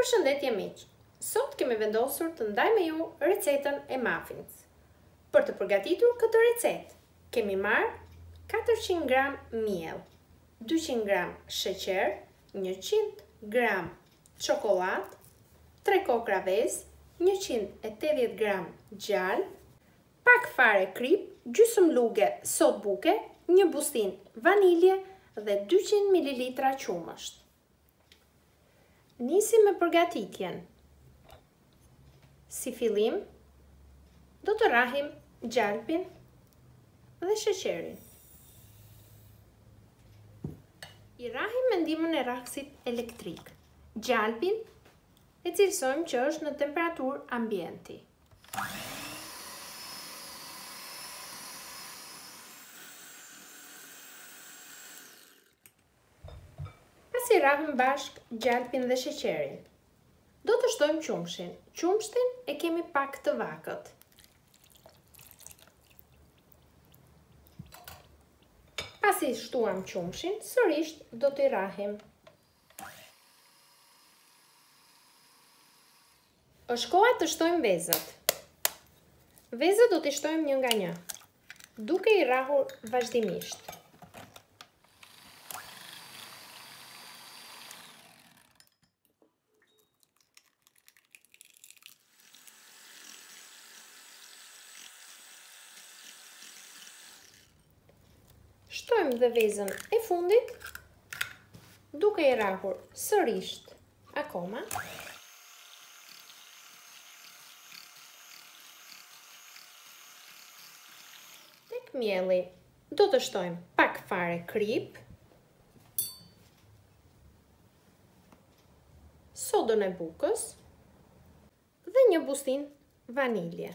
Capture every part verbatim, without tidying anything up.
Përshëndetje miq! Sot kemi vendosur të ndaj me ju recetën e muffins. Për të përgatitur këtë recetë, kemi marrë katërqind gram miell, dyqind gram sheqer, njëqind gram çokollatë, tre kokra vezë, njëqind e tetëdhjetë gram gjallë, pak fare krip, gjysmë luge sot buke, një bustinë vanilje dhe dyqind mililitra qumësht. Nisim me përgatitjen. Si fillim, do të rrahim gjalpin dhe sheqerin. I rrahim me ndihmën e rrahësit elektrik. Gjalpin e cilësojmë që është në temperaturë ambienti. Pasi rrahëm bashk gjalpin dhe sheqerin, do të shtojmë qumshin. Qumshtin e kemi pak të vakët. Pasi shtuam qumshin, sërish do t'i rrahim. Është koha të shtojmë vezët. Vezët do t'i shtojmë një nga një, duke i rrahur vazhdimisht. Shtojmë dhe vezën e fundit, duke i rrahur sërish akoma. Tek mielli do të shtojmë pak fare krip, sodën e bukës dhe një bustinë vanilje.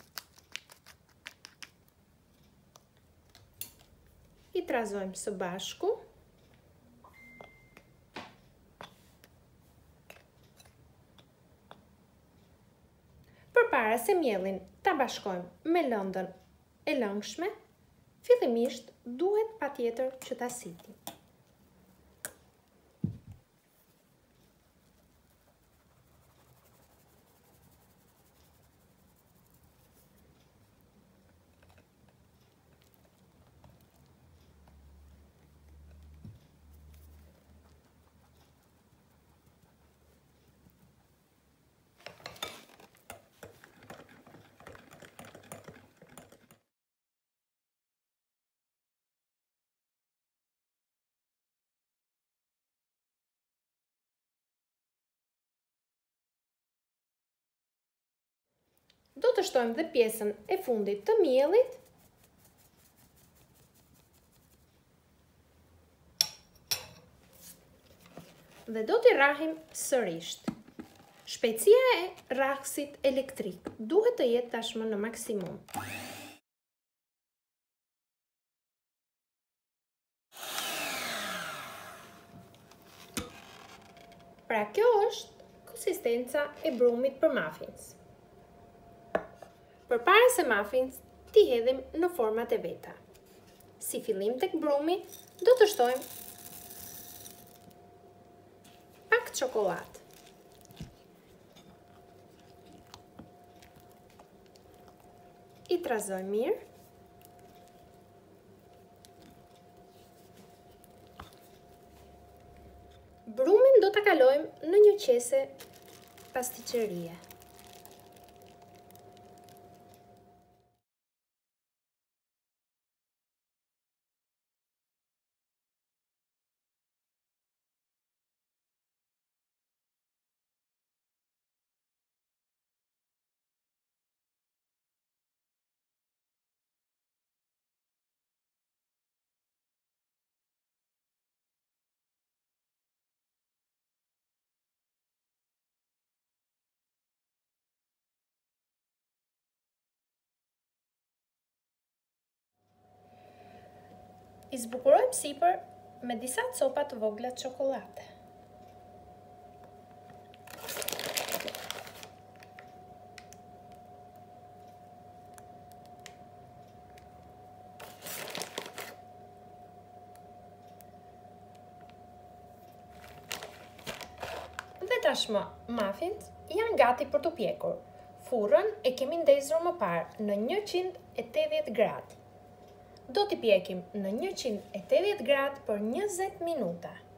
I trazojmë së bashku. Përpara se miellin ta bashkojmë me lëndën e lëngshme, fillimisht duhet patjetër që ta sitim. Do të shtojmë dhe pjesën e fundit të miellit. Dhe do t'i rrahim sërish. Shpejtësia e rrahësit elektrik duhet të jetë tashmë në maksimum. Pra kjo është konsistenca e brumit për muffins. Përpara se muffins t'i hedhim në format e veta. Si fillim tek brumi, do të shtojmë pak çokollatë. I trazojmë mirë. Brumin do ta kalojmë në një qese pasticcerie. I zbukurojmë sipër me disa copa të vogla çokollate. Tashmë, muffins janë gati për të pjekur. Furrën e kemi ndezur më parë në njëqind e tetëdhjetë gradë. Do t'i pjekim në njëqind e tetëdhjetë gradë për njëzet minuta.